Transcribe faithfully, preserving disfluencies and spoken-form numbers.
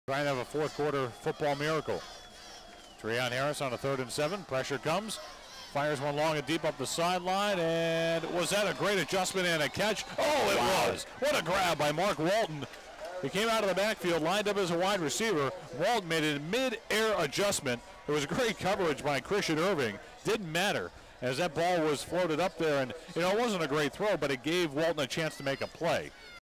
Trying to have a fourth quarter football miracle. Treon Harris on a third and seven. Pressure comes. Fires one long and deep up the sideline. And was that a great adjustment and a catch? Oh, it wow. was. What a grab by Mark Walton. He came out of the backfield, lined up as a wide receiver. Walton made a mid-air adjustment. There was great coverage by Christian Irving. Didn't matter as that ball was floated up there. And, you know, it wasn't a great throw, but it gave Walton a chance to make a play.